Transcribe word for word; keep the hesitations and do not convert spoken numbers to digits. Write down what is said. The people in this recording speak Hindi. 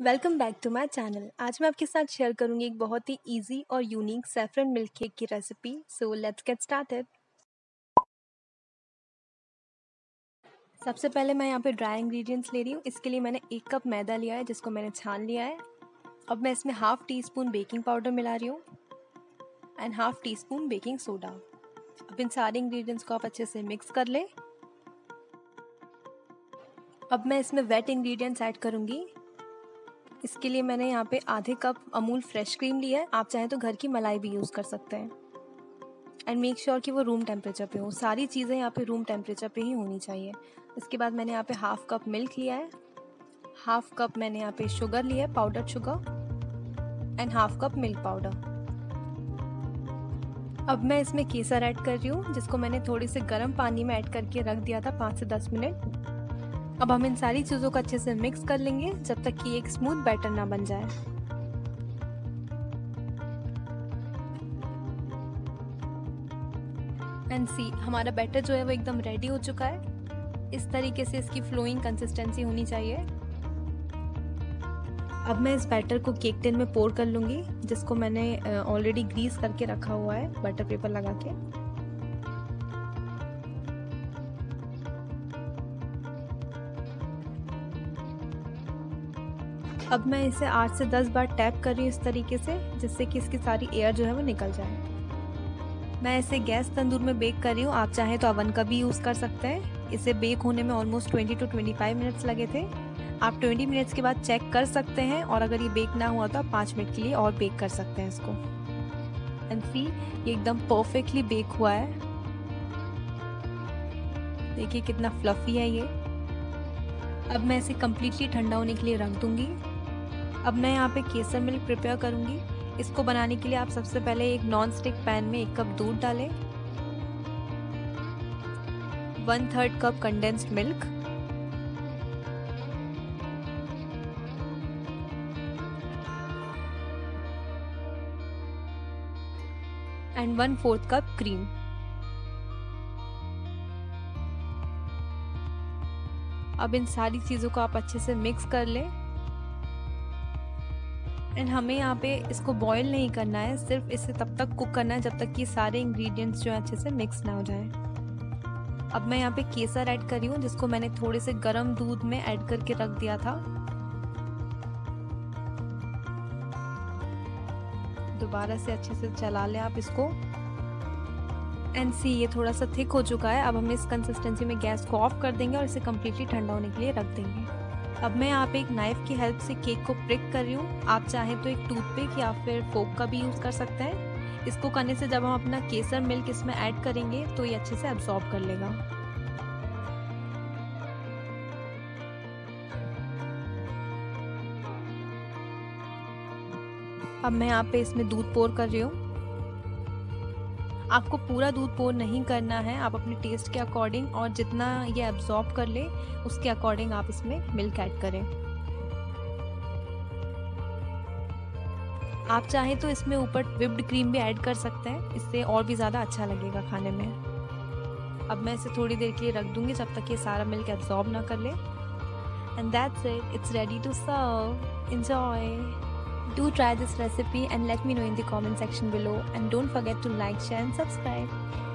Welcome back to my channel. आज मैं आपके साथ शेयर करूंगी एक बहुत ही इजी और यूनिक सैफरन मिल्क केक की रेसिपी। So let's get started. सबसे पहले मैं यहाँ पे ड्राई इंग्रेडिएंट्स ले रही हूँ। इसके लिए मैंने एक कप मैदा लिया है जिसको मैंने छान लिया है। अब मैं इसमें half teaspoon baking powder मिला रही हूँ and half teaspoon baking soda. अब इन सारे इंग्रेडिएंट्स को आप अच्छे से मिक्स कर लें। अब मैं इसमें वेट इंग्रेडिएंट्स ऐड करूँगी। इसके लिए मैंने यहाँ पे आधे कप अमूल फ्रेश क्रीम लिया है। आप चाहें तो घर की मलाई भी यूज़ कर सकते हैं एंड मेक श्योर कि वो रूम टेम्परेचर पे हो। सारी चीज़ें यहाँ पे रूम टेम्परेचर पे ही होनी चाहिए। इसके बाद मैंने यहाँ पे हाफ कप मिल्क लिया है, हाफ कप मैंने यहाँ पे शुगर लिया है, powder sugar and half cup milk powder. अब मैं इसमें केसर ऐड कर रही हूँ जिसको मैंने थोड़ी से गर्म पानी में ऐड करके रख दिया था पाँच से दस मिनट। अब हम इन सारी चीज़ों को अच्छे से मिक्स कर लेंगे जब तक कि एक स्मूथ बैटर ना बन जाए। एंड सी हमारा बैटर जो है वो एकदम रेडी हो चुका है। इस तरीके से इसकी फ्लोइंग कंसिस्टेंसी होनी चाहिए। अब मैं इस बैटर को केक टिन में पोर कर लूँगी जिसको मैंने ऑलरेडी ग्रीस करके रखा हुआ है बटर पेपर लगा के। अब मैं इसे आठ से दस बार टैप कर रही हूँ इस तरीके से जिससे कि इसकी सारी एयर जो है वो निकल जाए। मैं इसे गैस तंदूर में बेक कर रही हूँ। आप चाहें तो अवन का भी यूज़ कर सकते हैं। इसे बेक होने में ऑलमोस्ट बीस टू पच्चीस मिनट्स लगे थे। आप बीस मिनट्स के बाद चेक कर सकते हैं और अगर ये बेक ना हुआ तो आप पाँच मिनट के लिए और बेक कर सकते हैं इसको। एंड सी ये एकदम परफेक्टली बेक हुआ है। देखिए कितना फ्लफी है ये। अब मैं इसे कम्प्लीटली ठंडा होने के लिए रख दूँगी। अब मैं यहाँ पे केसर मिल्क प्रिपेयर करूँगी। इसको बनाने के लिए आप सबसे पहले एक नॉन स्टिक पैन में एक कप दूध डालें, one third cup condensed milk, and one fourth cup cream. अब इन सारी चीज़ों को आप अच्छे से मिक्स कर लें। एंड हमें यहाँ पे इसको बॉईल नहीं करना है, सिर्फ इसे तब तक कुक करना है जब तक कि सारे इंग्रेडिएंट्स जो है अच्छे से मिक्स ना हो जाए। अब मैं यहाँ पे केसर ऐड कर रही हूँ जिसको मैंने थोड़े से गर्म दूध में ऐड करके रख दिया था। दोबारा से अच्छे से चला लें आप इसको। एंड सी ये थोड़ा सा थिक हो चुका है। अब हम इस कंसिस्टेंसी में गैस को ऑफ कर देंगे और इसे कम्प्लीटली ठंडा होने के लिए रख देंगे। अब मैं यहाँ पे एक नाइफ की हेल्प से केक को प्रिक कर रही हूँ। आप चाहें तो एक टूथपिक या फिर फोक का भी यूज़ कर सकते हैं। इसको करने से जब हम अपना केसर मिल्क इसमें ऐड करेंगे तो ये अच्छे से एब्जॉर्ब कर लेगा। अब मैं यहाँ पे इसमें दूध पोर कर रही हूँ। आपको पूरा दूध पोर नहीं करना है, आप अपने टेस्ट के अकॉर्डिंग और जितना ये एब्जॉर्ब कर ले उसके अकॉर्डिंग आप इसमें मिल्क ऐड करें। आप चाहें तो इसमें ऊपर व्हिप्ड क्रीम भी ऐड कर सकते हैं, इससे और भी ज़्यादा अच्छा लगेगा खाने में। अब मैं इसे थोड़ी देर के लिए रख दूंगी जब तक ये सारा मिल्क एब्जॉर्ब ना कर ले। And that's it, it's ready to serve. Enjoy. Do try this recipe and let me know in the comment section below, and don't forget to like, share and subscribe.